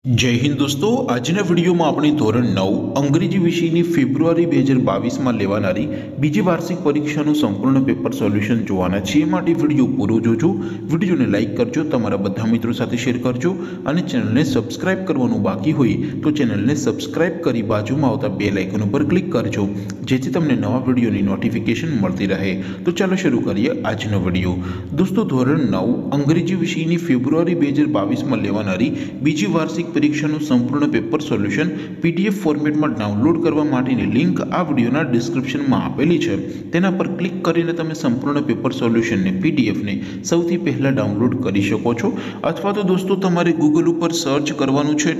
जय हिंद दोस्तों, આજના વિડીયોમાં આપણે ધોરણ 9 અંગ્રેજી વિષયની ફેબ્રુઆરી 2022માં લેવાનારી બીજી વાર્ષિક પરીક્ષાનું સંપૂર્ણ પેપર સોલ્યુશન જોવાના છીએ। માટે વિડીયો પૂરો જોજો, વિડીયોને લાઈક કરજો, તમારા બધા મિત્રો સાથે શેર કરજો અને ચેનલને સબસ્ક્રાઇબ કરવાનું બાકી હોય તો ચેનલને સબસ્ક્રાઇબ કરી બાજુમાં આવતા બેલ આઇકન ઉપર ક્લિક કરજો જેથી તમને નવા વિડીયોની નોટિફિકેશન મળતી રહે। તો ચાલો શરૂ કરીએ આજનો વિડીયો। દોસ્તો, ધોરણ 9 અંગ્રેજી વિષયની ફેબ્રુઆરી 2022માં લેવાનારી બીજી વાર્ષિક પરીક્ષાનું સંપૂર્ણ પેપર સોલ્યુશન પીડીએફ ફોર્મેટમાં ડાઉનલોડ કરવા માટેની લિંક આ વિડિયોના ડિસ્ક્રિપ્શનમાં આપેલી છે। તેના પર ક્લિક કરીને તમે સંપૂર્ણ પેપર સોલ્યુશનને પીડીએફને સૌથી પહેલા ડાઉનલોડ કરી શકો છો। અથવા તો દોસ્તો તમારે ગૂગલ ઉપર સર્ચ કરવાનું છે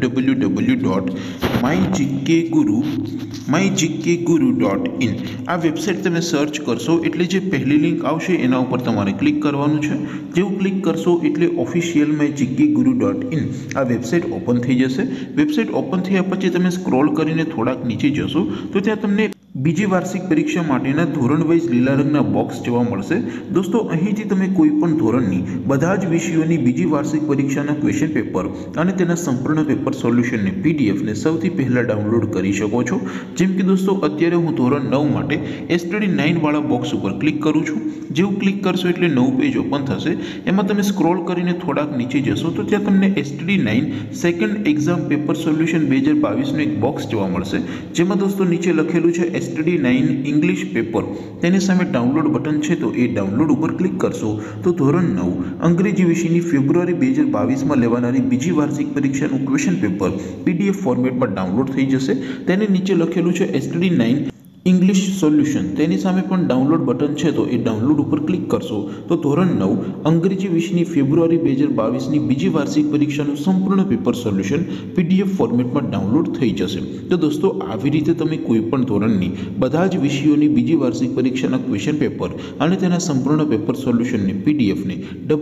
www.mygkguru.in। આ વેબસાઇટ તમે સર્ચ કરશો એટલે જે પહેલી લિંક આવશે એના ઉપર તમારે ક્લિક કરવાનું છે। જેવું ક્લિક કરશો એટલે ઓફિશિયલ mygkguru.in આ વેબસાઇટ ઓપન થઈ જશે। વેબસાઇટ ઓપન થયા પછી તમે સ્ક્રોલ કરીને થોડાક નીચે જશો તો ત્યાં તમને બીજી વાર્ષિક પરીક્ષા માટેના ધોરણ વાઇઝ લીલા રંગના બોક્સ જોવા મળશે। દોસ્તો, અહીંથી તમે કોઈ પણ ધોરણની બધા જ વિષયોની બીજી વાર્ષિક પરીક્ષાના ક્વેશ્ચન પેપર અને તેના સંપૂર્ણ પેપર સોલ્યુશનને પીડીએફને સૌથી પહેલા ડાઉનલોડ કરી શકો છો। જેમ કે દોસ્તો, અત્યારે હું ધોરણ 9 માટે એસટીડી 9 વાળા બોક્સ ઉપર ક્લિક કરું છું। જેવું ક્લિક કરશો એટલે નવું પેજ ઓપન થશે। એમાં તમે સ્ક્રોલ કરીને થોડાક નીચે જશો તો ત્યાં તમને STD 9 second exam paper solution 2022નું એક બોક્સ જોવા મળશે, જેમાં દોસ્તો નીચે લખેલું છે એસટીડી 9 ઇંગ્લિશ પેપર। તેની સામે ડાઉનલોડ બટન છે તો એ ડાઉનલોડ ઉપર ક્લિક કરશો તો ધોરણ 9 અંગ્રેજી વિષયની ફેબ્રુઆરી 2022માં લેવાનારી બીજી વાર્ષિક પરીક્ષાનું ક્વેશ્ચન પેપર પીડીએફ ફોર્મેટમાં ડાઉનલોડ થઈ જશે। તેને નીચે લખેલું છે એસટીડી 9 ઇંગ્લિશ સોલ્યુશન, તેની સામે પણ ડાઉનલોડ બટન છે તો એ ડાઉનલોડ ઉપર ક્લિક કરશો તો ધોરણ 9 અંગ્રેજી વિષયની ફેબ્રુઆરી 2022ની બીજી વાર્ષિક પરીક્ષાનું સંપૂર્ણ પેપર સોલ્યુશન પીડીએફ ફોર્મેટમાં ડાઉનલોડ થઈ જશે। તો દોસ્તો, આવી રીતે તમે કોઈ પણ ધોરણની બધા જ વિષયોની બીજી વાર્ષિક પરીક્ષાના ક્વેશ્ચન પેપર અને તેના સંપૂર્ણ પેપર સોલ્યુશનને પીડીએફને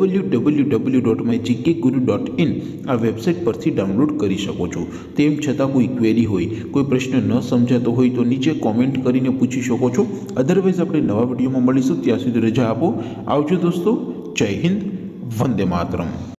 www.mygkguru.in આ વેબસાઇટ પરથી ડાઉનલોડ કરી શકો છો। તેમ છતાં કોઈ ક્વેરી હોય, કોઈ પ્રશ્ન ન સમજાતો હોય તો નીચે કોમેન્ટ કરીને પૂછી શકો છો। અધરવાઇઝ આપણે નવા વિડીયોમાં મળીશું, ત્યાં સુધી રજા આપો। આવજો દોસ્તો, જય હિન્દ, વંદે માતરમ।